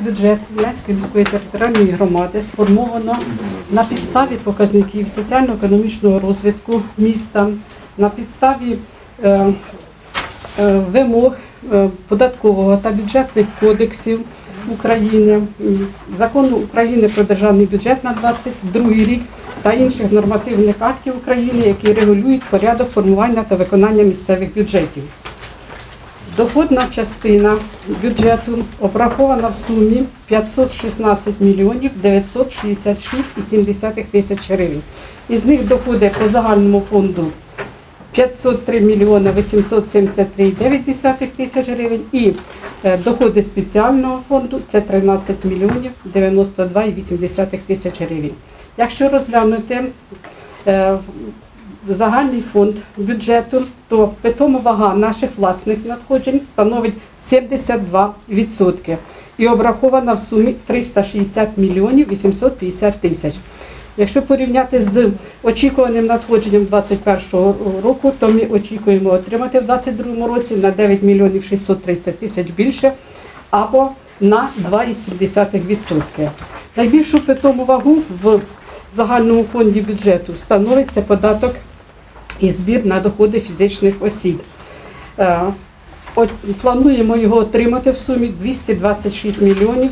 бюджет Смілянської міської територіальної громади сформовано на підставі показників соціально-економічного розвитку міста, на підставі вимог податкового та бюджетних кодексів України, Закону України про державний бюджет на 2022 рік та інших нормативних актів України, які регулюють порядок формування та виконання місцевих бюджетів. Доходна частина бюджету обрахована в сумі 516 мільйонів 966,7 тисяч гривень. Із них доходи по загальному фонду 503 мільйони 873,9 тисяч гривень і доходи спеціального фонду – це 13 мільйонів 92,8 тисяч гривень. Якщо розглянути загальний фонд бюджету, то питома вага наших власних надходжень становить 72% і обрахована в сумі 360 мільйонів 850 тисяч. Якщо порівняти з очікуваним надходженням 2021 року, то ми очікуємо отримати в 2022 році на 9 мільйонів 630 тисяч більше або на 2,7%. Найбільшу питому вагу в загальному фонді бюджету становиться податок і збір на доходи фізичних осіб. Плануємо його отримати в сумі 226 мільйонів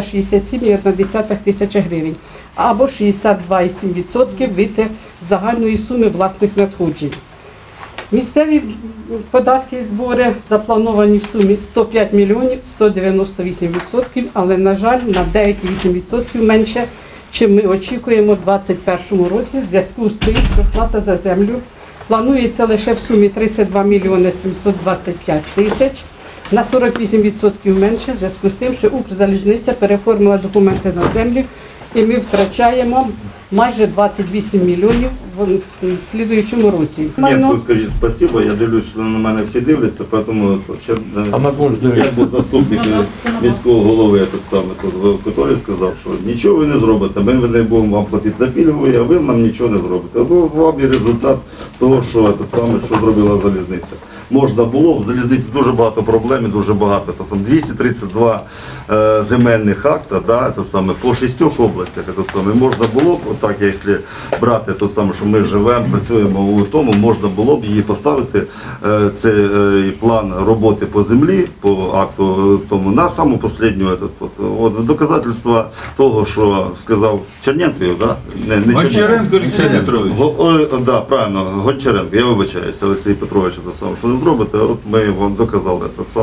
367,1 тисяча гривень або 62,7% від загальної суми власних надходжень. Місцеві податки і збори заплановані в сумі 105 мільйонів 198%, але, на жаль, на 9,8% менше, чим ми очікуємо у 2021 році в зв'язку з тим, що плата за землю планується лише в сумі 32 мільйони 725 тисяч, на 48% менше в зв'язку з тим, що Укрзалізниця переоформила документи на землю і ми втрачаємо майже 28 мільйонів в слідуючому році. Ні, скажіть спасибо, я дивлюсь, що на мене всі дивляться, тому як був заступник міського голови, який сказав, що нічого ви не зробите, ми не будемо вам платити за пільгу, а ви нам нічого не зробите. Вам і результат того, що зробила залізниця. Можна було, в залізниці дуже багато проблем, дуже багато, 232 земельних акта, по 6 областях, можна було б, так, якщо брати що ми живемо, працюємо у тому, можна було б її поставити, цей план роботи по землі, по акту тому, на саму останню, доказательство того, що сказав Черненко, Гончаренко Олексій Петрович. Так, правильно, Гончаренко, я вибачаюся, Олексій Петрович, що не зробите, от ми вам доказали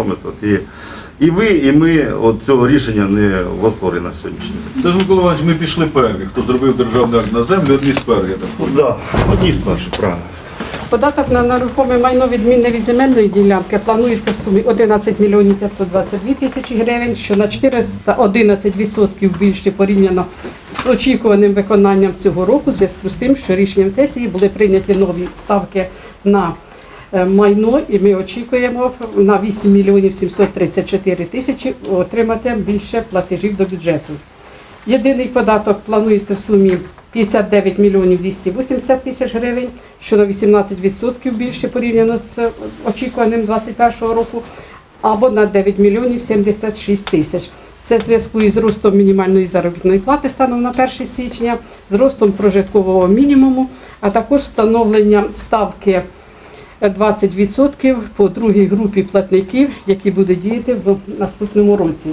і ви, і ми цього рішення не в восторгі на сьогоднішній день. Тож, Микола Іванович, ми пішли перві, хто зробив державний акт на землю, одні з первих. Так, одні з перших, правильно. Податок на нерухоме майно відмінне від земельної ділянки планується в сумі 11 мільйонів 522 тисячі гривень, що на 411% більше порівняно з очікуваним виконанням цього року, в зв'язку з тим, що рішенням сесії були прийняті нові ставки на майно, і ми очікуємо на 8 мільйонів 734 тисячі отримати більше платежів до бюджету. Єдиний податок планується в сумі 59 мільйонів 280 тисяч гривень, що на 18% більше порівняно з очікуваним 2021 року, або на 9 мільйонів 76 тисяч. Це в зв'язку із зростом мінімальної заробітної плати станом на 1 січня, зростом прожиткового мінімуму, а також встановленням ставки 20% по другій групі платників, які будуть діяти в наступному році.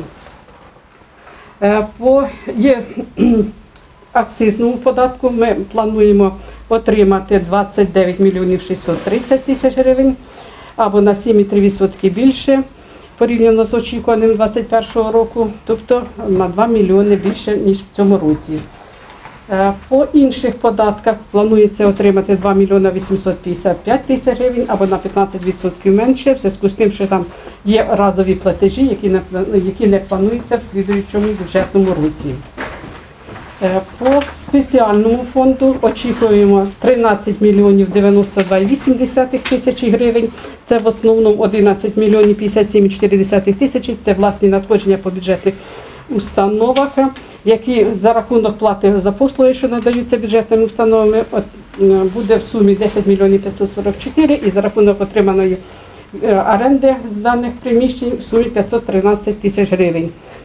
По акцизному податку ми плануємо отримати 29 мільйонів 630 тисяч гривень, або на 7,3% більше порівняно з очікуваним 2021 року, тобто на 2 мільйони більше, ніж в цьому році. По інших податках планується отримати 2 мільйона 855 тисяч гривень або на 15% менше, в зв'язку з тим, що там є разові платежі, які не плануються в слідуючому бюджетному році. По спеціальному фонду очікуємо 13 мільйонів 92,8 тисячі гривень. Це в основному 11 мільйонів 57,4 тисячі. Це власні надходження по бюджетних установах, які за рахунок плати за послуги, що надаються бюджетними установами, буде в сумі 10 мільйонів 544 і за рахунок отриманої оренди з даних приміщень в сумі 513 тисяч гривень.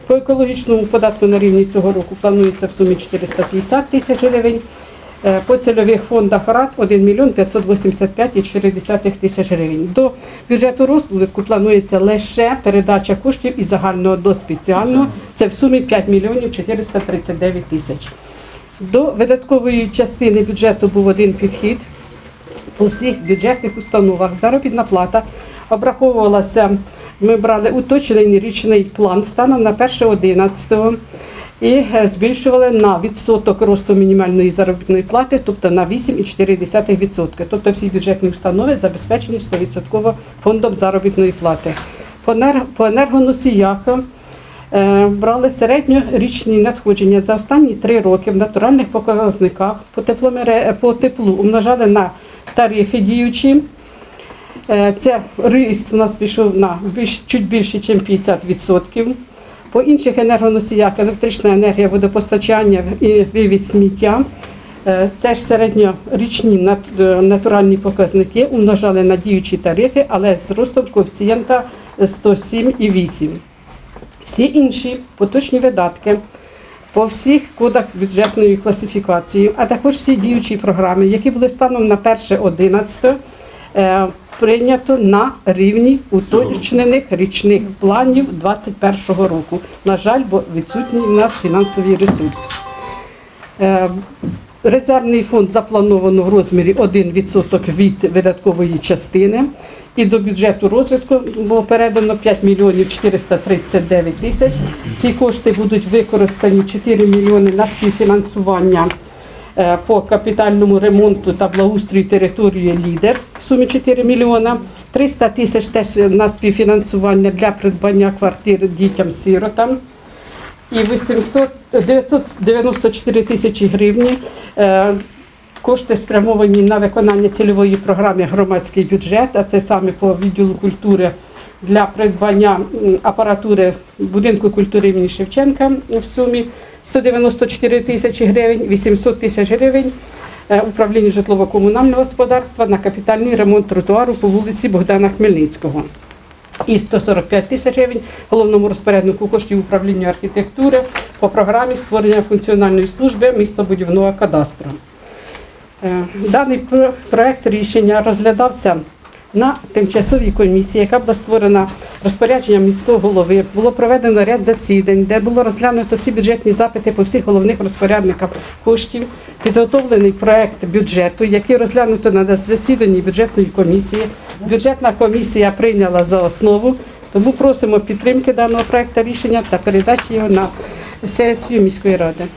По екологічному податку на рівні цього року планується в сумі 450 тисяч гривень. По цільових фондах РАД 1 мільйон 585,4 тисяч гривень. До бюджету розвитку планується лише передача коштів із загального до спеціального. Це в сумі 5 мільйонів 439 тисяч. До видаткової частини бюджету був один підхід. По всіх бюджетних установах заробітна плата обраховувалася, ми брали уточнений річний план станом на 1.11 і збільшували на відсоток росту мінімальної заробітної плати, тобто на 8,4%. Тобто всі бюджетні установи забезпечені 100% фондом заробітної плати. По енергоносіях брали середньорічні надходження за останні 3 роки в натуральних показниках по теплу умножали на тарифи діючі. Це ріст у нас пішов на чуть більше, ніж 50%. По інших енергоносіях електрична енергія, водопостачання і вивіз сміття. Теж середньорічні натуральні показники умножали на діючі тарифи, але з ростом коефіцієнта 107,8. Всі інші поточні видатки по всіх кодах бюджетної класифікації, а також всі діючі програми, які були станом на 1.11, прийнято на рівні уточнених річних планів 2021 року. На жаль, бо відсутній у нас фінансовий ресурс. Резервний фонд заплановано в розмірі 1% від видаткової частини. І до бюджету розвитку було передано 5 мільйонів 439 тисяч. Ці кошти будуть використані 4 мільйони на співфінансування по капітальному ремонту та благоустрою території «Лідер» в сумі 4 мільйона. 300 тисяч теж на співфінансування для придбання квартир дітям-сиротам. І 994 тисячі гривні кошти спрямовані на виконання цільової програми «Громадський бюджет», а це саме по відділу культури для придбання апаратури будинку культури імені Шевченка в сумі 194 тисячі гривень, 800 тисяч гривень управління житлово-комунального господарства на капітальний ремонт тротуару по вулиці Богдана Хмельницького. І 145 тисяч гривень головному розпоряднику коштів управління архітектури по програмі створення функціональної служби містобудівного кадастру. Даний проект рішення розглядався на тимчасовій комісії, яка була створена розпорядженням міського голови. Було проведено ряд засідань, де було розглянуто всі бюджетні запити по всіх головних розпорядниках коштів, підготовлений проект бюджету, який розглянуто на засіданні бюджетної комісії. Бюджетна комісія прийняла за основу, тому просимо підтримки даного проекту рішення та передачі його на сесію міської ради.